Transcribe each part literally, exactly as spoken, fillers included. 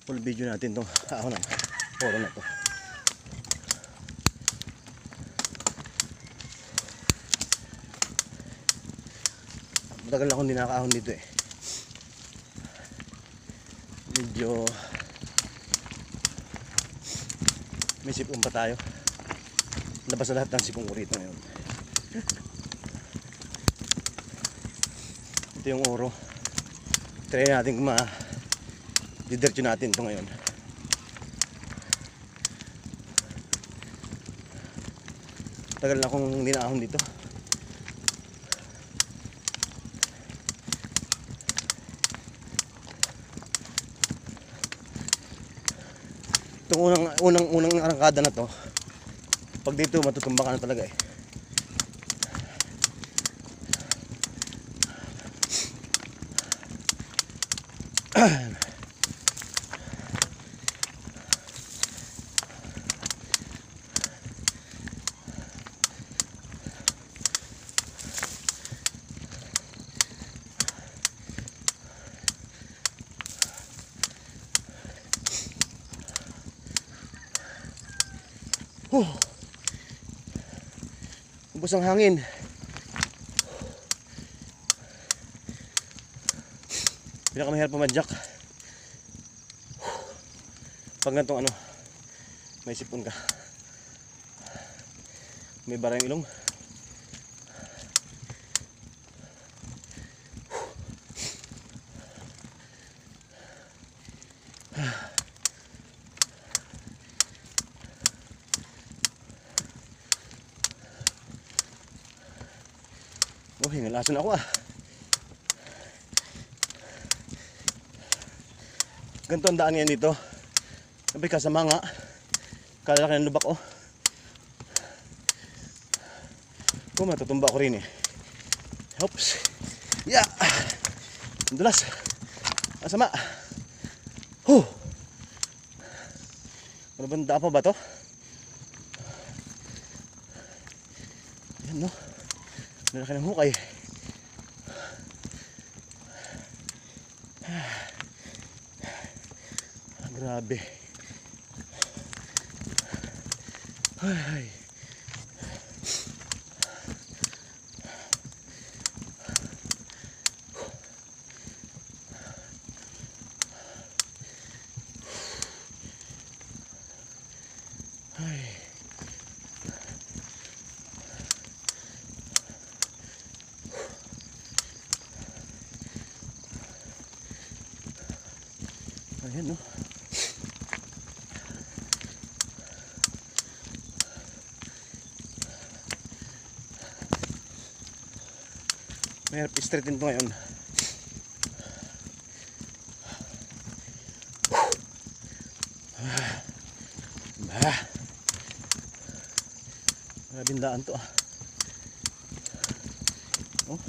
full video natin tong ahon na oro na to. Matagal na akong hindi nakakaahon dito eh. Medyo may sipon pa tayo. Labas na lahat ng sipon ko rito ngayon. Ito yung oro. Try natin kung ma-didirtyo natin ito ngayon. Tagal na akong hindi naahon dito. Itong unang unang unang arangkada na to, pag dito matutumba ka na talaga eh. Huh. Ubos ang hangin. Pinakamahirap pumadyak pag ganitong ano, may sipon ka, may bara yung ilong. Oh, hinalason ako ah. Ganito ang daan yan dito. Sabi kasama nga. Kalalaki ng lubak oh. Oh, matutumba ko rin eh. Oops. Yeah. Dulas. Masama. Huh. Ano banda pa ba to? Yan no. Lalaki ng hukay. Ah, grabe. Ay. Ay. Ayan no. Mahirap i-straighten ito ngayon. Bah. Marabing daan to ah. Oh.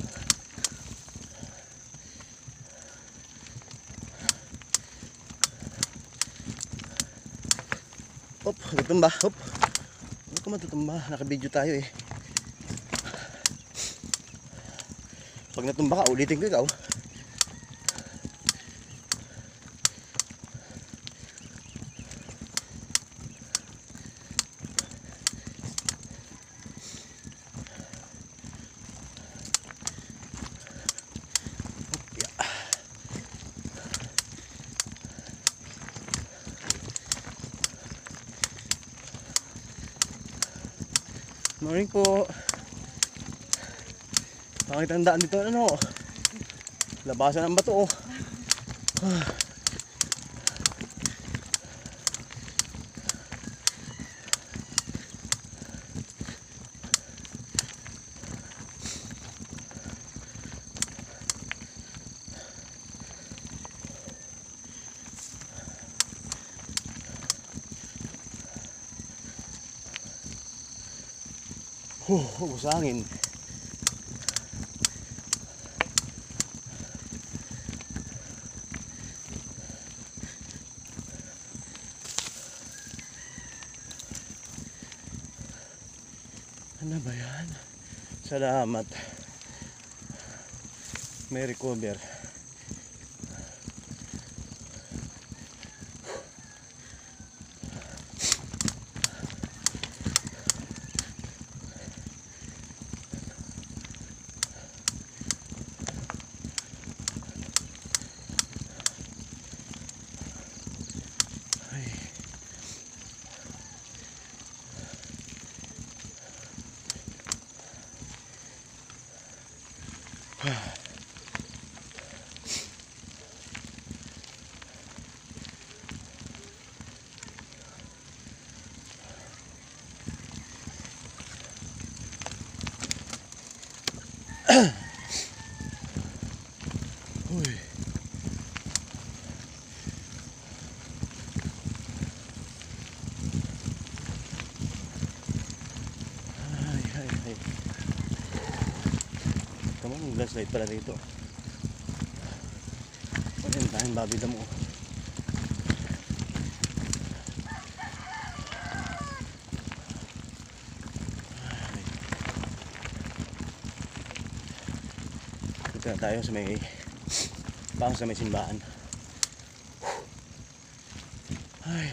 Hop, tutumba, hop. Ano ka matutumba? Naka-video tayo eh. Pag natumba ka, ulitin ko ikaw. Morning po. Bakit ang daan dito ano? Labasan ng bato oh. Huh, ubos angin. Ano ba yan? Salamat. May recover. landslide pala dito. Ayun tayong babi damo. Dito na tayo sa may pang sa may simbahan. Ay.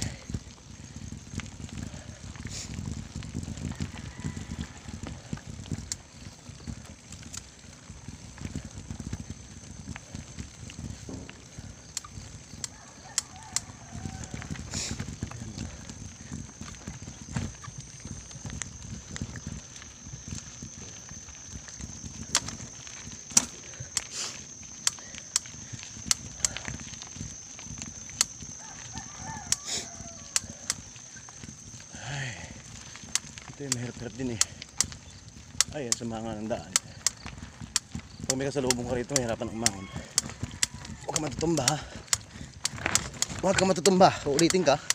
Ito yung mahirap-hirap din eh. Ayan, sa mga ng daan. Pag may kasalubong ka rito, mahirapan ang umahon. Huwag ka matutumba ha. Huwag ka matutumba. Uulitin ka.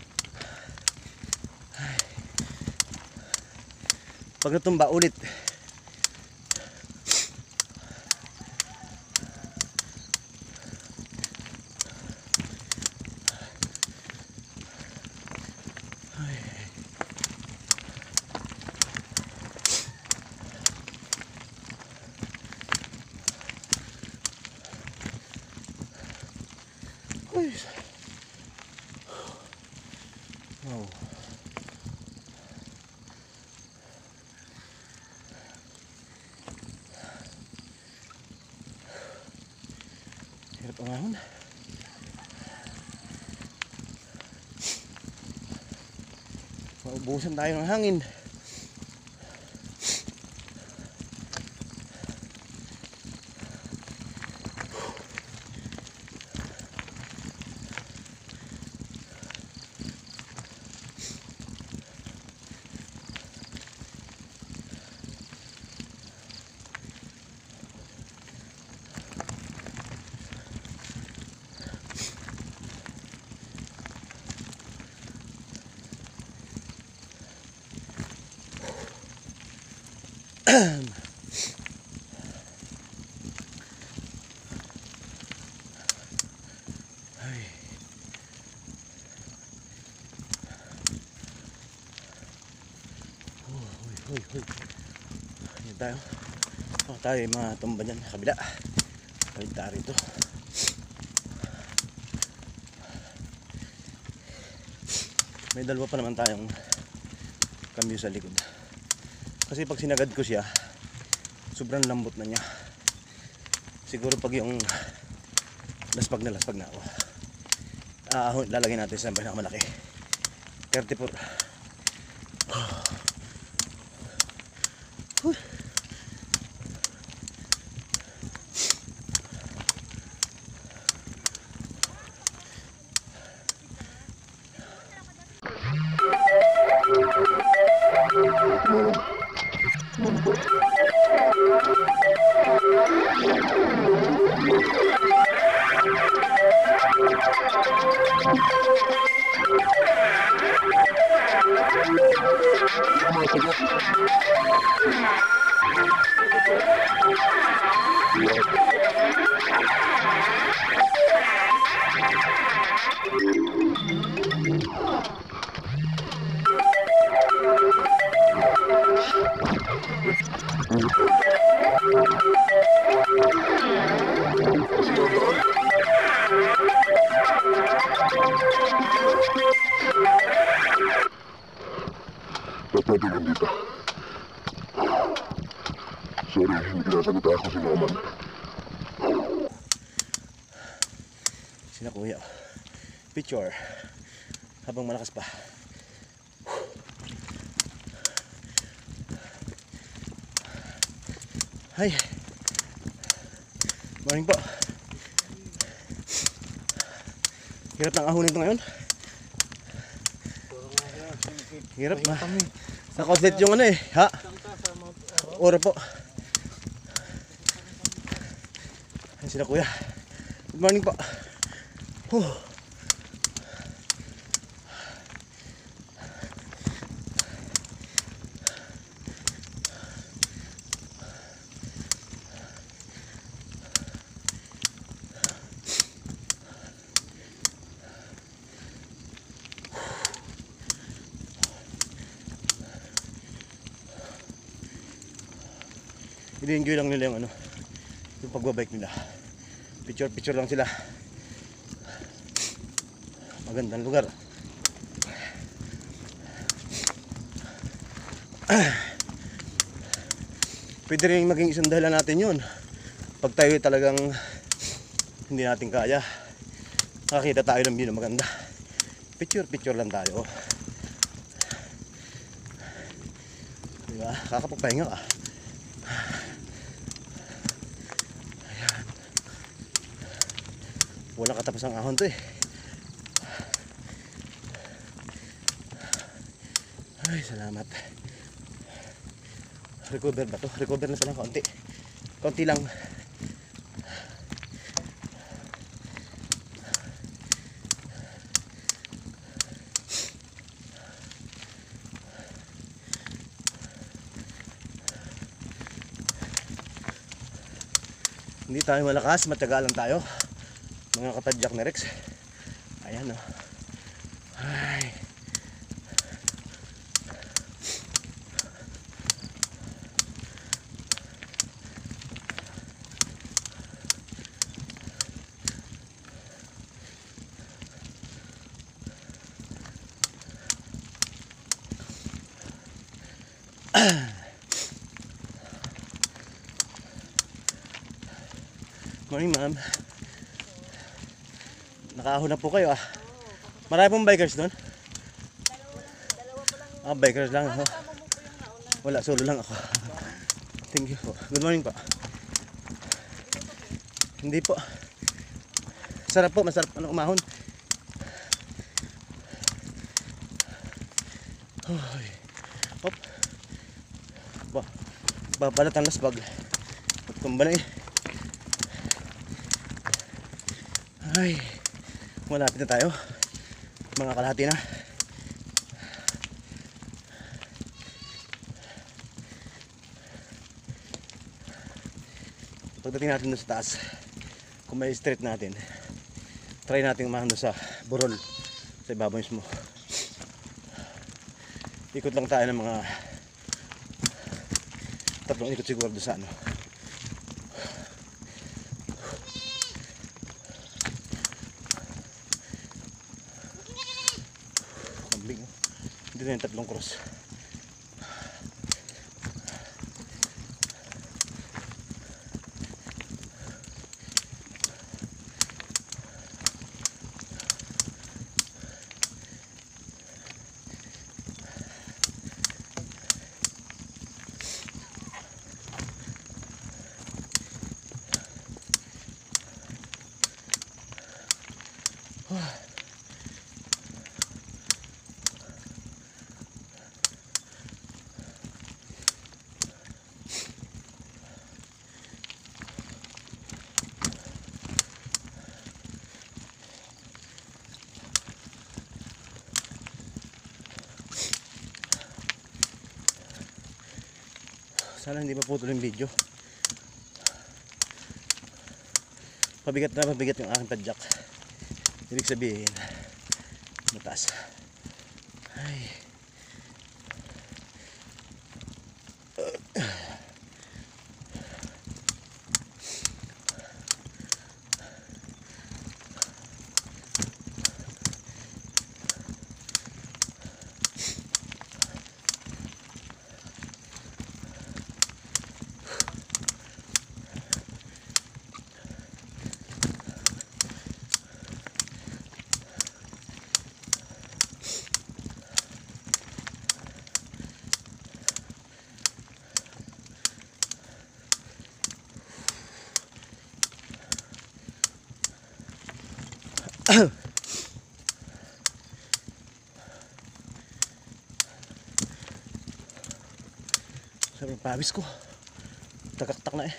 Ay. Pag natumba, ulit. Wow. Hirap ang ahon. Maubusan tayo ng hangin. Ay. Oh, hoy, hoy, hoy. Ayan tayo. Oh, tayo yung mga tumba dyan. Kabila. Balik tayo rito. May dalawa pa naman tayong kambyo sa likod. Kasi pag sinagad ko siya, sobrang lambot na niya. Siguro pag yung laspag na laspag na ako, ah, lalagay natin sa pinakamalaki. thirty-four. Huh. Pwede lang dito. Sorry, hindi nasagot ako si Roman. Sina kuya. Picture. Habang malakas pa. Hi. Morning po. Hirap ng ahon ito ngayon. Hirap na. Naka-outlet yung ano eh. Ha? Oro po. Ayan sila kuya. Good morning po. Huh. ini-enjoy lang nila yung ano, yung pagbabike nila. Picture picture lang sila. Magandang lugar. Pwede rin maging isang dahilan natin yun pag tayo talagang hindi natin kaya, nakakita tayo ng view na maganda, picture picture lang tayo, diba? Kakapagpahinga ka. Ayan. Walang katapos ang ahon to eh. Ay, salamat. Recover ba to? Recover na pala konti. Konti lang. Hindi tayo malakas, matyaga lang tayo. Mga katadyak na Rex. Ayan oh. Ay. Morning ma'am. Nakaahon na po kayo ah. Marami pong bikers doon? Ah, bikers lang. Oh. Wala, solo lang ako. Thank you po. Good morning po. Hindi po. Sarap po, masarap ano umahon. Hoy. Hop. Ba. Babalat ang lasbag. Magtumba na eh. Ay, malapit na tayo. Mga kalahati na. Pagdating natin doon sa taas, kung may straight natin, try natin umahan doon sa burol, sa ibabaw mismo. Ikot lang tayo ng mga tatlong ikot siguro doon sa ano. Hindi na yung tatlong cross. Sana hindi maputol yung video. Pabigat na pabigat yung aking tadyak. Ibig sabihin mataas. Ay. Sabi ng pawis ko, takak-tak na eh.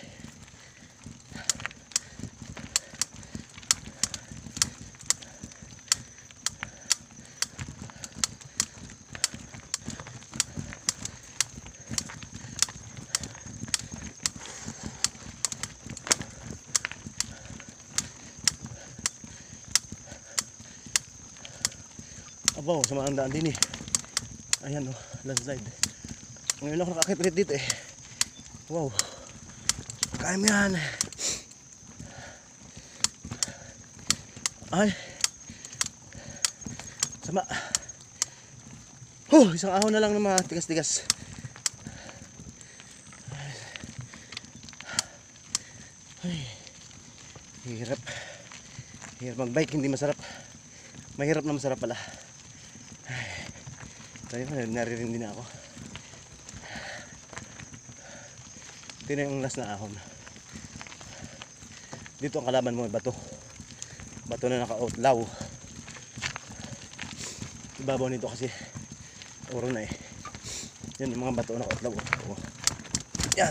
Abaw, sama ang daan din eh. Ayan o, oh, landslide. Ngayon ako nakakit ulit dito eh. Wow. Kaya mo yan. Ay. Sama. Huh, isang ahon na lang ng mga tigas-tigas. Ay. Hirap. Hirap mag-bike, hindi masarap. Mahirap na masarap pala. Ay. Tayo, naririndi na ako. Ito na yung last na ahon. Dito ang kalaban mo, bato. Bato na naka-outlaw. Ibabaw nito kasi oro na eh. Yan yung mga bato na naka-outlaw. Oh. Yan.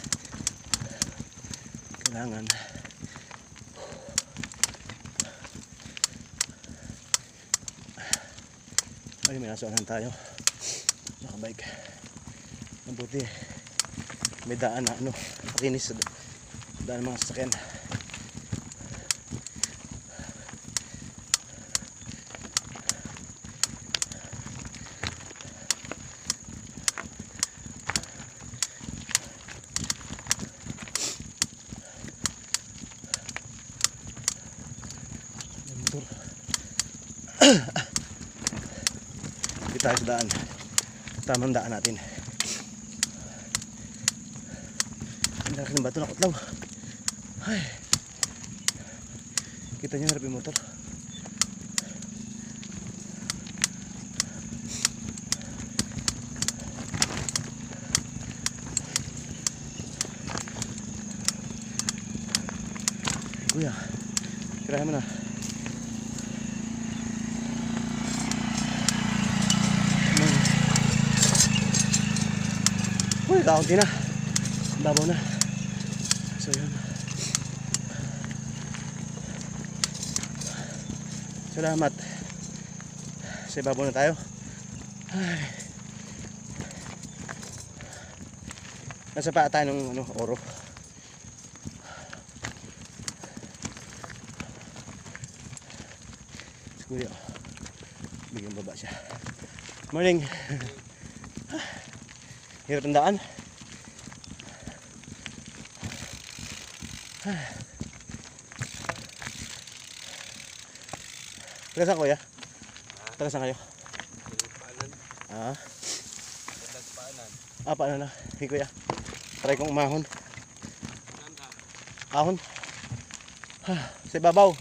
Kailangan. Ay, may nasuanan tayo. Nakabike. Mabuti. May daan na ano. Pakinis sa daan ng mga sasakyan. Hindi tayo sa daan. Tamang daan natin. Ang laki ng bato na kutlaw. Ay. Kita nyo harap yung motor. Kuya, kirahin mo na. Uy, kaunti na. Babaw na. So yun. Salamat. Sa ibabaw na tayo. Ay. Nasa paa tayo ng ano, oro. Si Kuya. Bigyan baba siya. Morning. Hirap ang daan. Taga saan kuya? Taga saan kayo? Ah? Ah, paano na? Hey kuya. Try kong umahon. Ahon. Sa ibabaw.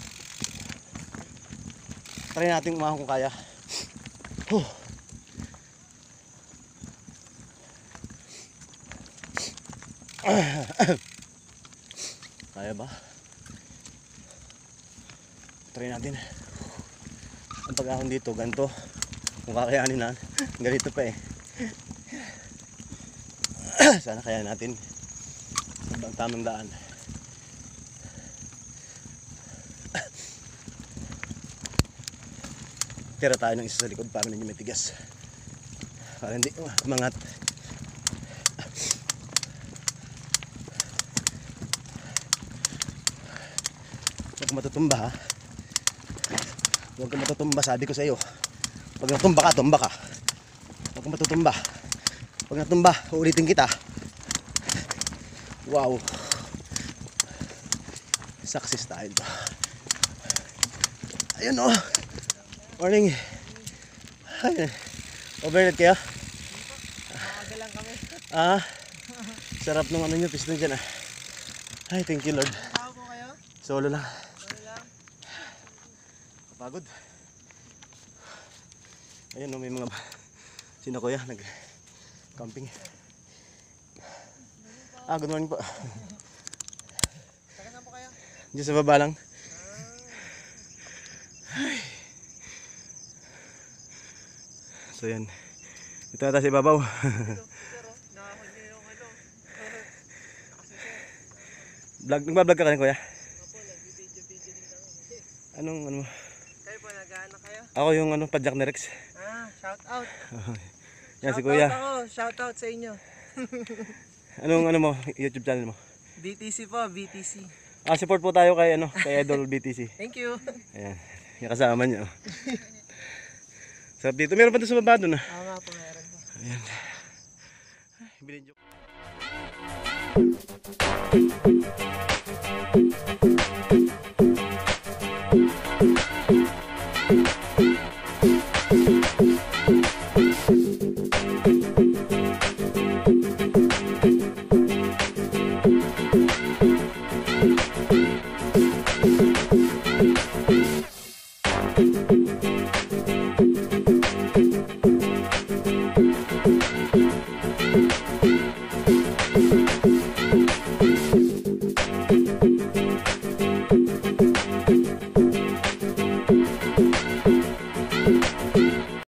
Try natin umahon kung kaya. Huh. Kaya ba? Try natin. Ang pag-ahon dito, ganito. Kung kakayanin na, ganito pa eh. Sana kaya natin. Ang tamang daan. Tira tayo ng isa sa likod para medyo matigas. Para hindi umangat. Huwag ka matutumba ha. Huwag ka matutumba, sabi ko sa iyo. Pag natumba ka, tumba ka. Huwag ka matutumba. Pag natumba, uulitin kita. Wow. Success tayo ito. Ayun oh. Morning. Overnight kayo? Maaga lang kami. Ah. Sarap nung ano nyo, piston dyan ah. Ay, thank you Lord. Tao ko kayo? Solo lang. Ano lang? Pagod. Ayun no, may mga sino kuya nag camping. Ah, good morning po. Taga saan po kayo? Diyan sa baba lang. Ay. So yan. Ito na tayo sa ibabaw. Vlog, nagbablog ka kanina kuya? Opo, nag-video-video din kami. Anong ano? Kayo po, nag-ano kayo? Ako yung ano, Padjak na Rex. Ah, shout out. Yan si Shout kuya. out ako, shout out sa inyo. Anong ano mo, YouTube channel mo? B T C po, B T C. Ah, support po tayo kay ano, kay Idol B T C. Thank you. Ayan, yung kasama niyo. Sarap dito. Meron pa doon sa baba doon ah. Oo nga po, meron po. Ayan. Ay, bilhin joke.